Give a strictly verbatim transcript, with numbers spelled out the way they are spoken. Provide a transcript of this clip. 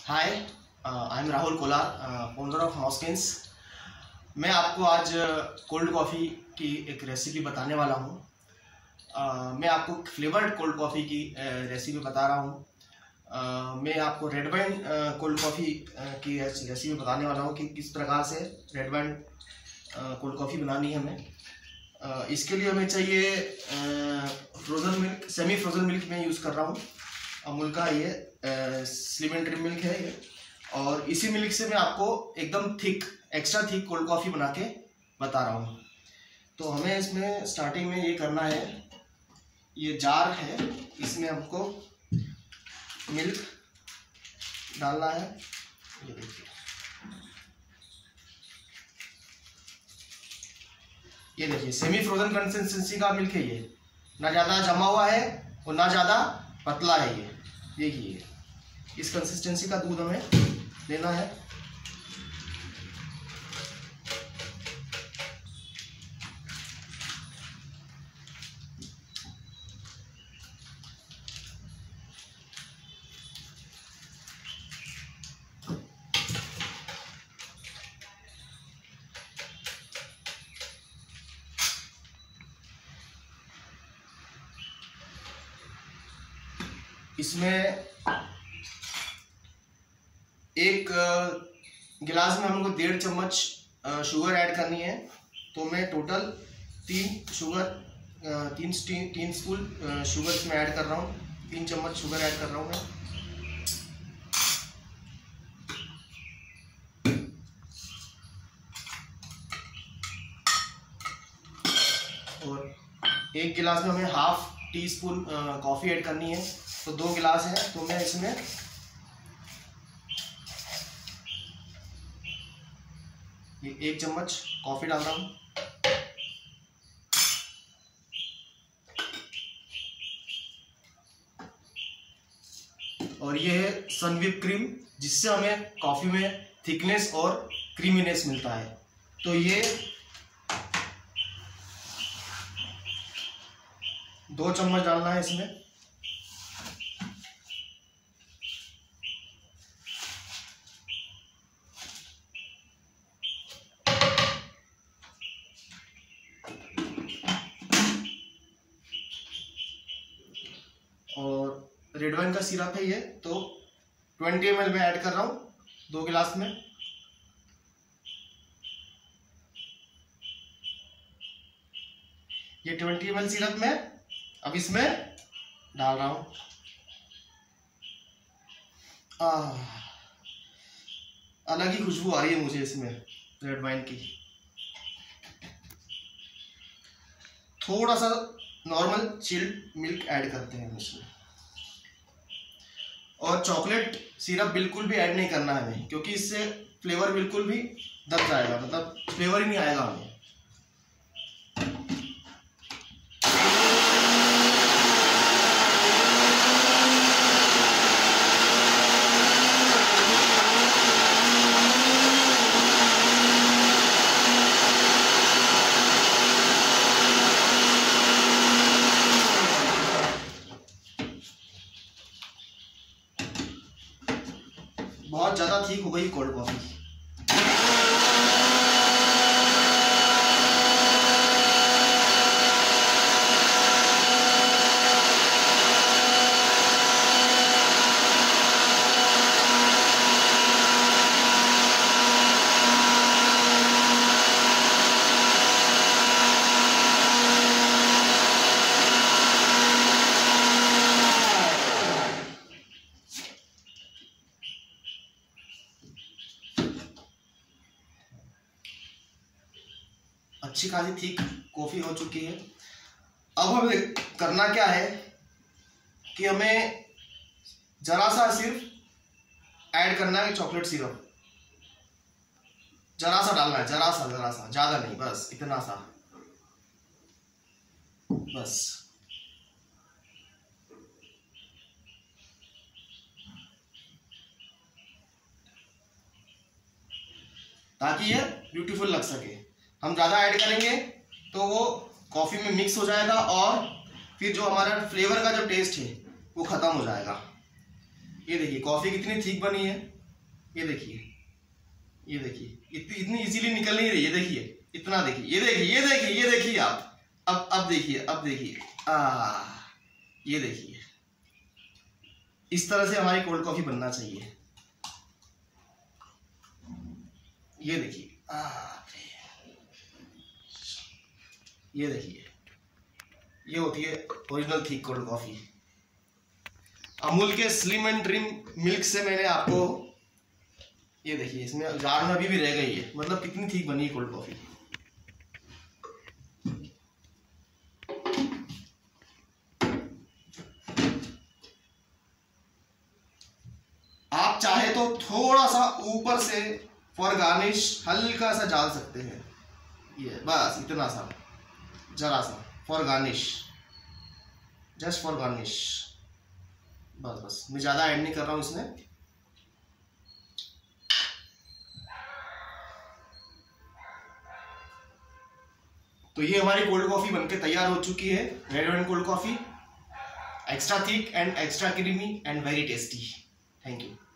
Hi, I am Rahul Kolar, founder of Moskins. मैं आपको आज कोल्ड कॉफ़ी की एक रेसिपी बताने वाला हूँ। uh, मैं आपको फ्लेवर्ड कोल्ड कॉफ़ी की रेसिपी uh, बता रहा हूँ। uh, मैं आपको रेड वाइन कोल्ड कॉफ़ी की रेसिपी बताने वाला हूँ कि किस प्रकार से रेड वाइन कोल्ड कॉफ़ी बनानी है हमें। uh, इसके लिए हमें चाहिए frozen milk, semi frozen milk मैं यूज़ कर रहा हूँ। अमूल का ये स्लिम एंड ट्रिम मिल्क है ये, और इसी मिल्क से मैं आपको एकदम thick, extra thick cold coffee बना के बता रहा हूँ। तो हमें इसमें स्टार्टिंग में ये करना है, ये जार है, इसमें हमको मिल्क डालना है। ये देखिए, ये देखिए सेमी फ्रोजन कंसिस्टेंसी का मिल्क है ये, ना ज़्यादा जमा हुआ है और ना ज़्यादा पतला है ये। देखिए इस कंसिस्टेंसी का दूध हमें लेना है। इसमें एक गिलास में हमको डेढ़ चम्मच शुगर ऐड करनी है। तो मैं टोटल तीन शुगर तीन तीन स्पून शुगर इसमें ऐड कर रहा हूँ। तीन चम्मच शुगर ऐड कर रहा हूँ मैं। और एक गिलास में हमें half teaspoon coffee add करनी है। तो दो गिलास है, तो मैं इसमें ये एक चम्मच कॉफ़ी डाल रहा हूँ। और ये है सनविप क्रीम, जिससे हमें कॉफ़ी में थिकनेस और क्रीमीनेस मिलता है। तो ये दो चम्मच डालना है इसमें। और रेड वाइन का सिरप है ये, तो ट्वेंटी एम एल में ऐड कर रहा हूँ दो गिलास में। ये ट्वेंटी एम एल सिरप में अब इसमें डाल रहा हूँ। अलग ही खुशबू आ रही है मुझे इसमें रेड वाइन की। थोड़ा सा नॉर्मल चिल्ड मिल्क ऐड करते हैं इसमें। और चॉकलेट सिरप बिल्कुल भी ऐड नहीं करना है हमें, क्योंकि इससे फ्लेवर बिल्कुल भी दब जाएगा, मतलब फ्लेवर ही नहीं आएगा हमें। बहुत ज़्यादा ठीक हो गई कोल्ड कॉफ़ी। अच्छी खासी थिक कॉफ़ी हो चुकी है। अब हमें करना क्या है कि हमें जरा सा सिर्फ ऐड करना है चॉकलेट सिरप। जरा सा डालना है, जरा सा जरा सा ज़्यादा नहीं, बस इतना सा, बस। ताकि ये ब्यूटीफुल लग सके। हम ज़्यादा ऐड करेंगे तो वो कॉफ़ी में मिक्स हो जाएगा और फिर जो हमारा फ्लेवर का जो टेस्ट है वो ख़त्म हो जाएगा। ये देखिए कॉफी कितनी थिक बनी है, ये देखिए, ये देखिए इतनी इतनी इजीली निकल नहीं रही है, देखिए इतना, देखिए ये देखिए ये देखिए ये देखिए आप, अब अब देखिए अब देखिए आ ये देखिए, इस तरह से हमारी कोल्ड कॉफी बनना चाहिए। ये देखिए आ ये देखिए, ये होती है original thick cold coffee. Amul के स्लिम एंड ड्रीम मिल्क से मैंने आपको, ये देखिए इसमें जार में अभी भी रह गई है, मतलब कितनी थिक बनी है कोल्ड कॉफी। आप चाहे तो थोड़ा सा ऊपर से फॉर गार्निश हल्का सा डाल सकते हैं, ये बस इतना सा, जरा सा for garnish, just for garnish, बस बस मैं ज्यादा ऐड नहीं कर रहा हूं इसमें। तो ये हमारी कोल्ड कॉफी बनके तैयार हो चुकी है, red velvet cold coffee, extra thick and extra creamy and very tasty. Thank you.